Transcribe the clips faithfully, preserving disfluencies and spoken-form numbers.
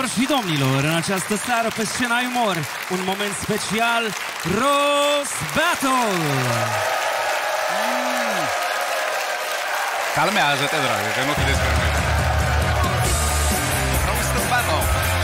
Doamnelor și domnilor, în această seară pe scena Umor, un moment special, Roast Battle! Mm. Calmează-te, dragă, că nu fi despre noi. Roast Battle!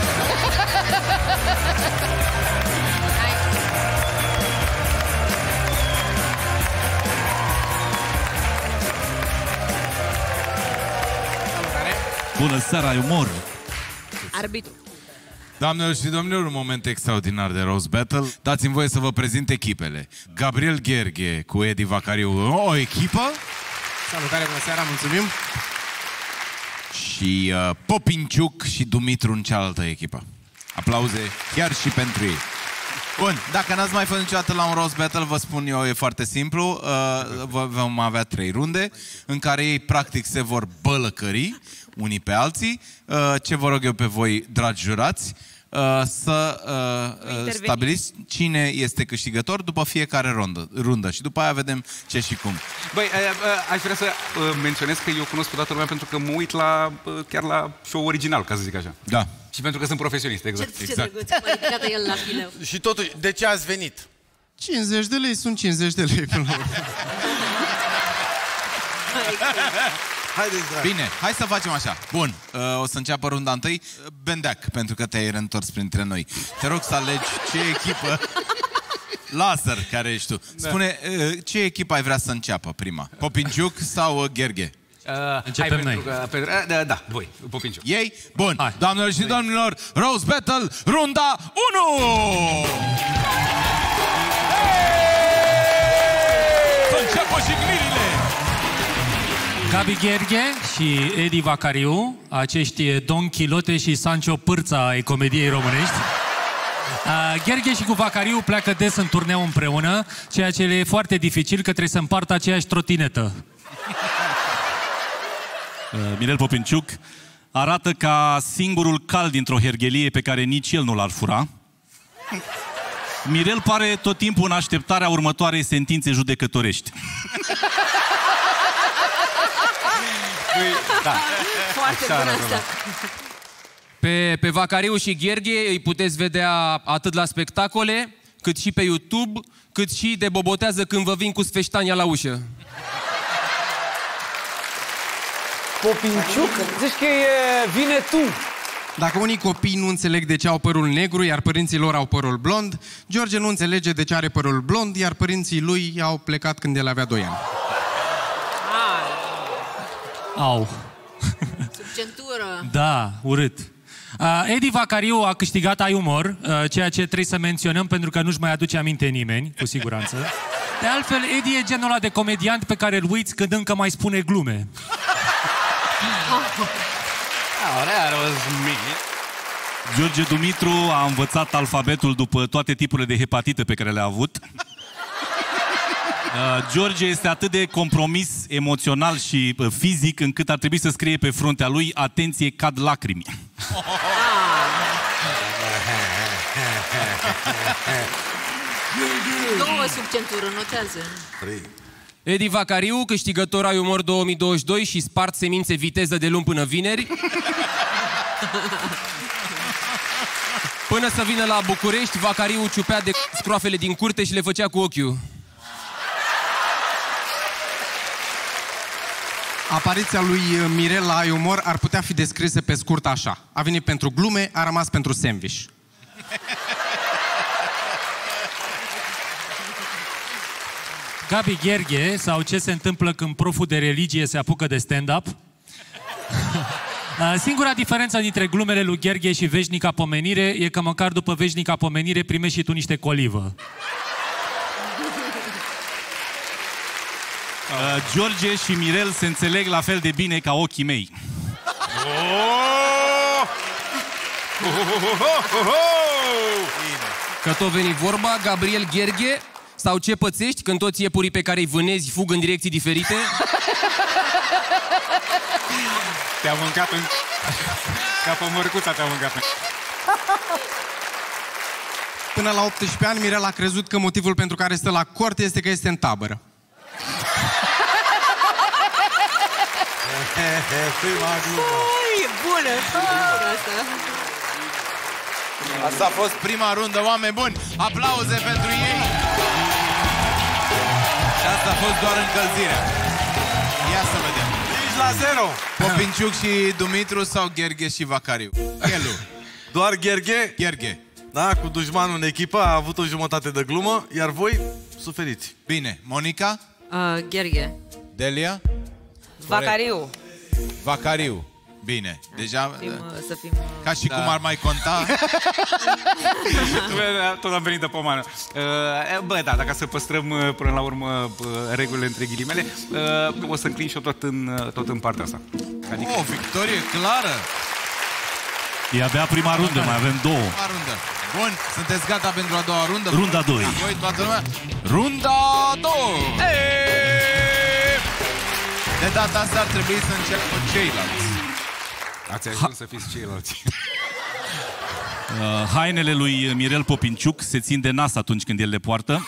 Bună seara, Umor! Arbitru. Doamnelor și domnilor, un moment extraordinar de Roast Battle. Dați-mi voie să vă prezint echipele. Gabriel Gheorghe cu Edi Vacariu, o echipă. Salutare, bună seara, mulțumim. Și uh, Popinciuc și Dumitru în cealaltă echipă. Aplauze chiar și pentru ei. Bun, dacă n-ați mai fost niciodată la un Roast Battle, vă spun eu, e foarte simplu. Uh, vom avea trei runde în care ei practic se vor bălăcări unii pe alții. Uh, ce vă rog eu pe voi, dragi jurați, uh, să uh, stabiliți cine este câștigător după fiecare rundă, rundă. Și după aia vedem ce și cum. Băi, aș vrea să menționez că eu cunosc pe toată lumea pentru că mă uit la, chiar la show original, ca să zic așa. Da. Și pentru că sunt profesionist, exact. Ce, ce exact. drăguț, mai ridicat el la fileu. Și totuși, de ce ați venit? cincizeci de lei sunt cincizeci de lei până la urmă. Haideți, dragi. Bine, hai să facem așa. Bun, uh, o să înceapă runda întâi. Bendeac, pentru că te-ai reîntors printre noi. Te rog să alegi ce echipă... Laser, care ești tu. Spune, uh, ce echipă ai vrea să înceapă prima? Popinciuc sau uh, Gheorghe? Uh, Începem hai, noi. Pentru că, pentru, uh, da, da, voi, Popinciuc. Ei? Bun. Hai. Doamnelor și domnilor, Roast Battle, runda unu! Să înceapă jignirile! Gabi Gheorghe și Edi Vacariu, acești Don Chilote și Sancho Pârța ai comediei românești. Uh, Gheorghe și cu Vacariu pleacă des în turneu împreună, ceea ce le e foarte dificil, că trebuie să împartă aceeași trotinetă. Uh, Mirel Popinciuc arată ca singurul cal dintr-o herghelie pe care nici el nu l-ar fura. Mirel pare tot timpul în așteptarea următoarei sentințe judecătorești. Da. Foarte bună asta. Pe, pe Vacariu și Gheorghe îi puteți vedea atât la spectacole, cât și pe YouTube, cât și de bobotează când vă vin cu sfeștania la ușă. Popinciuc, zici că e... vine tu. Dacă unii copii nu înțeleg de ce au părul negru, iar părinții lor au părul blond, George nu înțelege de ce are părul blond, iar părinții lui au plecat când el avea doi ani. Au. Sub centură. Da, urât. Uh, Edi Vacariu a câștigat Ai Umor, uh, ceea ce trebuie să menționăm pentru că nu-și mai aduce aminte nimeni, cu siguranță. De altfel, Edi e genul ăla de comediant pe care îl uiți când încă mai spune glume. George Dumitru a învățat alfabetul după toate tipurile de hepatite pe care le-a avut. Uh, George este atât de compromis emoțional și uh, fizic încât ar trebui să scrie pe fruntea lui: atenție, cad lacrimi. Două sub centură, notează. Edi Vacariu, câștigător Ai Umor două mii douăzeci și doi și spart semințe viteză de luni până vineri. Până să vină la București, Vacariu ciupea de scroafele din curte și le făcea cu ochiul. Apariția lui Mirel la Ai Umor ar putea fi descrisă pe scurt așa. A venit pentru glume, a rămas pentru sandwich. Gabi Gheorghe, sau ce se întâmplă când proful de religie se apucă de stand-up. Singura diferență dintre glumele lui Gheorghe și veșnica pomenire e că măcar după veșnica pomenire primești și tu niște colivă. Uh, George și Mirel se înțeleg la fel de bine ca ochii mei. Că tot veni vorba, Gabriel Gheorghe, sau ce pățești când toți iepurii pe care îi vânezi fug în direcții diferite? Te-a mâncat în... Ca pe mărcuța te-a mâncat în... Până la optsprezece ani, Mirel a crezut că motivul pentru care stă la cort este că este în tabără. Ui, e bună, bună asta. Asta a fost prima rundă, oameni buni. Aplauze pentru ei. Și asta a fost doar încălzirea. Ia să vedem. cinci la zero. Popinciuc și Dumitru sau Gheorghe și Vacariu? Elu. Doar Gheorghe. Gheorghe. Da, cu dușmanul în echipă a avut o jumătate de glumă, iar voi suferiți. Bine. Monica? Uh, Gheorghe. Delia? Vacariu. Vacariu. Bine. Deja... Fim, să fim... Ca și da. Cum ar mai conta. Tot am venit de pomană. Bă, da, dacă să păstrăm până la urmă regulile între ghilimele, o să înclin și eu tot în, tot în partea asta. Adică... O, victorie clară! E abia prima rundă, mai avem două. Prima rundă. Bun, sunteți gata pentru a doua rundă? Runda doi. Voi, toată lumea? Runda doi! De data asta ar trebui să începem ceilalți. Ați ajuns să fiți ceilalți. Uh, hainele lui Mirel Popinciuc se țin de nas atunci când el le poartă.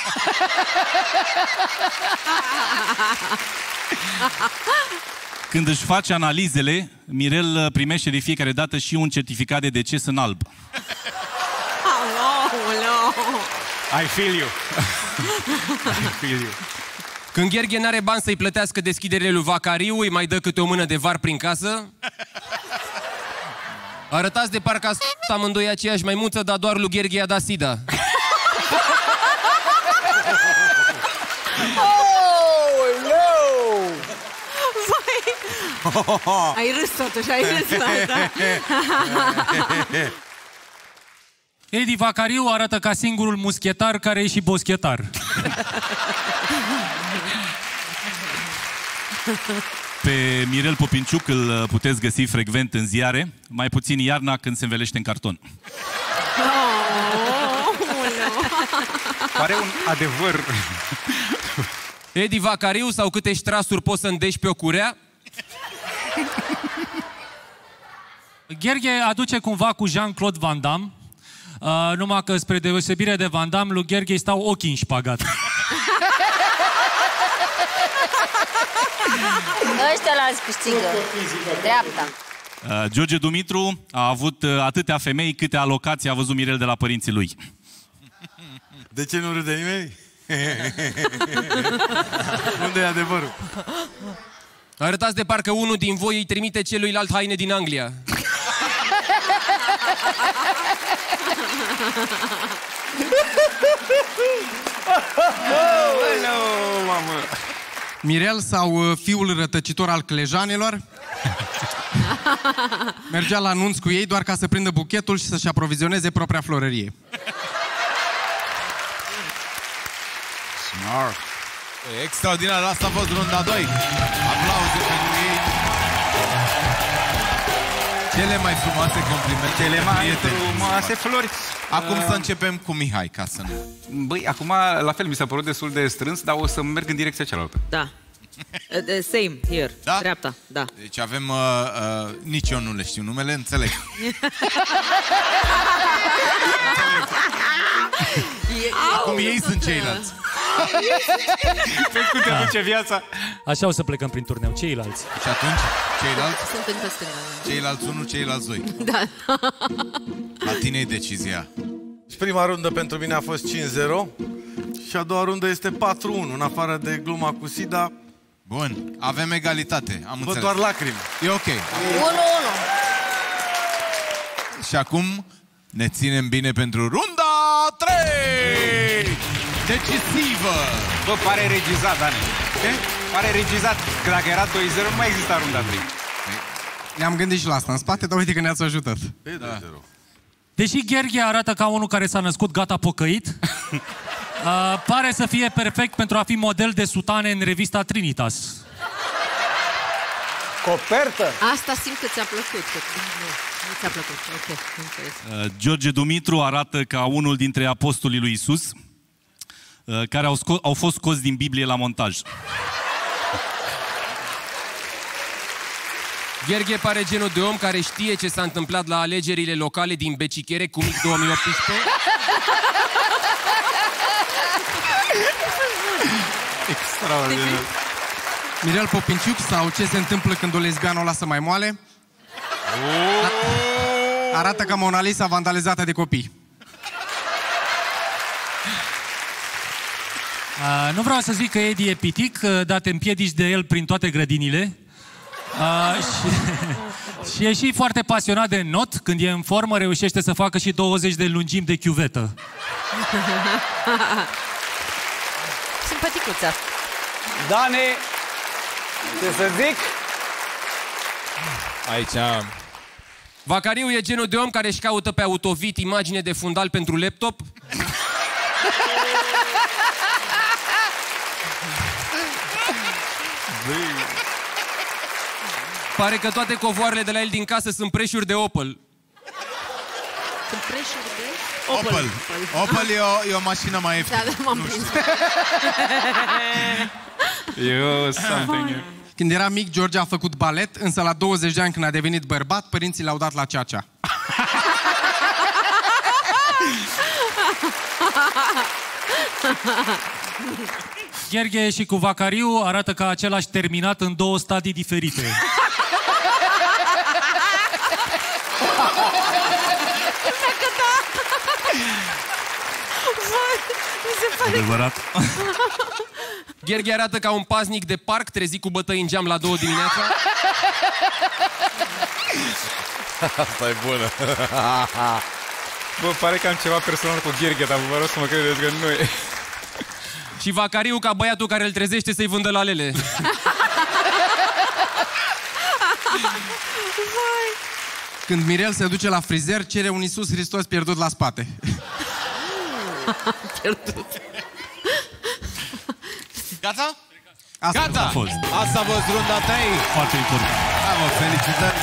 Când își face analizele, Mirel primește de fiecare dată și un certificat de deces în alb. I feel you. I feel you. Când Gheorghe n-are bani să-i plătească deschiderile lui Vacariu, îi mai dă câte o mână de var prin casă. Arătați de parcă ați amândoi aceeași maimuță, dar doar lui Gheorghe i-a dat sida. Oh, no! Vai! Ai râs totuși, ai râs la asta. Edi Vacariu arată ca singurul muschetar care e și boschetar. Pe Mirel Popinciuc îl puteți găsi frecvent în ziare, mai puțin iarna când se învelește în carton. Pare un adevăr. Edi Vacariu sau câte ștrasuri poți să îndești pe o curea? Gheorghe aduce cumva cu Jean-Claude Van Damme, uh, numai că spre deosebire de Van Damme, lui Gheorghe îi stau ochii în șpagat. Ăștia l-ați câștigă. Dreapta. Uh, George Dumitru a avut uh, atâtea femei câte alocații a văzut Mirel de la părinții lui. De ce nu râde nimeni? Unde e adevărul? Arătați de parcă unul din voi îi trimite celuilalt haine din Anglia. Mirel sau fiul rătăcitor al clejanelor mergea la anunț cu ei doar ca să prindă buchetul și să-și aprovizioneze propria florărie. Smart. Extraordinar, asta a fost runda doi. Aplauze pentru ei. Cele mai frumoase complimente. Cele mai frumoase flori. Acum să începem cu Mihai, ca să nu... Băi, acum, la fel, mi s-a părut destul de strâns, dar o să merg în direcția cealaltă. Da. Uh, same, here. Da? Dreapta, da. Deci avem... Uh, uh, nici eu nu le știu numele, înțeleg. Acum ei sunt ceilalți. Vezi cum te duce viața? Așa o să plecăm prin turneu, ceilalți. Și atunci, ceilalți? Sunt încă stânga. Ceilalți unu, ceilalți doi. Da. La tine e decizia. Și prima rundă pentru mine a fost cinci zero și a doua rundă este patru unu, în afară de gluma cu sida. Bun, avem egalitate, am Văd înțeles. doar lacrimi. E ok. unu unu. Și acum ne ținem bine pentru runda trei! Decisivă! Bă, pare regizat, Dani. Ce? Pare regizat. Că dacă era doi zero, nu mai exista runda trei. Ne-am gândit și la asta în spate, dar uite că ne-ați ajutat. Da. Deși Gheorghe arată ca unul care s-a născut gata pocăit, uh, pare să fie perfect pentru a fi model de sutane în revista Trinitas. Copertă? Asta simt că ți-a plăcut. Că... Nu, nu ți-a plăcut. Ok, înțeles. Uh, George Dumitru arată ca unul dintre apostolii lui Isus, uh, care au, sco- au fost scoți din Biblie la montaj. Gheorghe pare genul de om care știe ce s-a întâmplat la alegerile locale din Becichere cu mic două mii optsprezece. Extraordinar. Mirel Popinciuc sau ce se întâmplă când o lesbiană o lasă mai moale? Arată ca Mona Lisa vandalizată de copii. Uh, nu vreau să zic că Edi e pitic, uh, dar te împiedici de el prin toate grădinile. Uh, și, și e și foarte pasionat de not. Când e în formă, reușește să facă și douăzeci de lungimi de chiuvetă. Simpaticuța. Dane, ce să zic? Aici... Vacariu e genul de om care își caută pe Autovid imagine de fundal pentru laptop. Pare că toate covoarele de la el din casă sunt preșuri de Opel. Sunt preșuri de... Opel. Opel, Opel e, o, e o mașină mai ieftină. Da, da, m-am prins. Eu something. Când era mic, George a făcut balet, însă la douăzeci de ani, când a devenit bărbat, părinții l-au dat la ceacea. Gheorghe și cu Vacariu arată ca același terminat în două stadii diferite. Adevărat. Gheorghe arată ca un paznic de parc trezit cu bătăi în geam la două dimineața. Asta e bună. Bă, pare că am ceva personal cu Gheorghe, dar vă rog să mă credeți că nu e. Și Vacariu ca băiatul care îl trezește să-i vândă lalele. Când Mirel se duce la frizer, cere un Iisus Hristos pierdut la spate. Pierdut. Gata? Asta Gata! A fost. Asta a fost runda trei. Foarte important. Bravo, felicitări!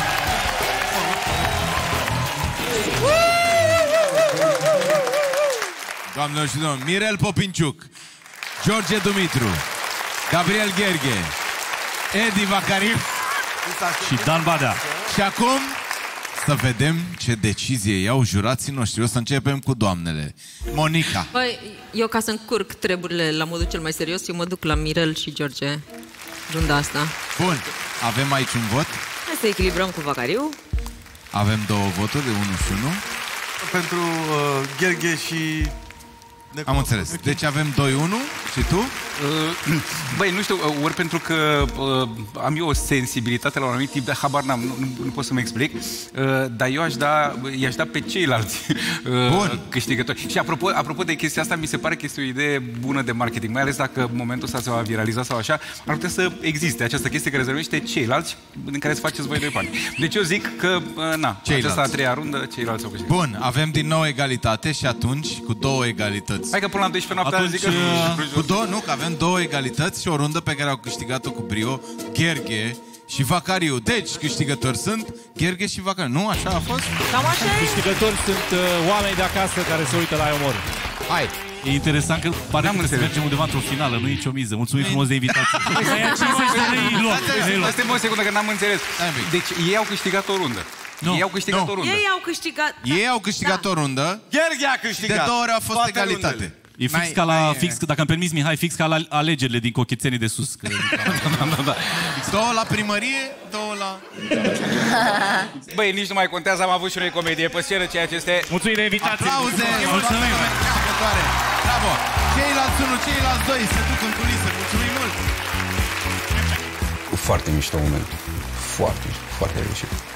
Doamnelor și domnilor, Mirel Popinciuc, George Dumitru, Gabriel Gheorghe, Edi Vacariu și Dan Badea. Și acum să vedem ce decizie iau jurații noștri. O să începem cu doamnele. Monica. Băi, eu ca să încurc treburile la modul cel mai serios, eu mă duc la Mirel și George runda asta. Bun, avem aici un vot. Hai să echilibrăm cu Vacariu. Avem două voturi, de unu și unu. Pentru uh, Gheorghe și... Am înțeles. Deci avem doi unu și tu? Băi, nu știu, ori pentru că uh, am eu o sensibilitate la un anumit tip de habar n-am, nu, nu, nu pot să mă explic, uh, dar eu aș da, i-aș da pe ceilalți uh, câștigători. Și apropo, apropo de chestia asta, mi se pare că este o idee bună de marketing, mai ales dacă în momentul ăsta se va viraliza sau așa, ar putea să existe această chestie care rezervește ceilalți în care să faceți voi doi bani. Deci eu zic că, uh, na, Ceilalți. aceasta a treia rundă, ceilalți au câștigat. Bun, avem din nou egalitate și atunci cu două egalități. Hai că până la doisprezece noaptea Atunci, zic că... uh, cu două, nu, că avem două egalități și o rundă pe care au câștigat-o cu brio Gheorghe și Vacariu. Deci, câștigători sunt Gheorghe și Vacariu. Nu? Așa a fost? Cam așa e. Câștigători sunt uh, oameni de acasă care se uită la Iomor. Hai! E interesant că pare că să mergem undeva într-o finală, nu e nicio miză. Mulțumim frumos de invitație. Să ia cincizeci de lei loc. Asta e o secundă, că n-am înțeles. Deci ei au câștigat o rundă. Nu. Ei au câștigat Nu. o rundă. Ei au câștigat... Ei au câștigat Da. o rundă. Gheorghe a câștigat. De două ori a fost Toate egalitate. rundele. E fix Mai- ca la, mai- fix, dacă îmi permis, Mihai, fix ca la alegerile din Cochețenii de sus. Că... Da, da, da. Două la primărie, două la... Băi, nici nu mai contează, am avut și noi comedie pe scenă, ceea ce este... Mulțumim de invitație. Aplauze! Mulțumim! Bravo! Ceilalți unu, ceilalți doi se duc în culise. Mulțumim mult! Foarte mișto momentul. Foarte, foarte reușit.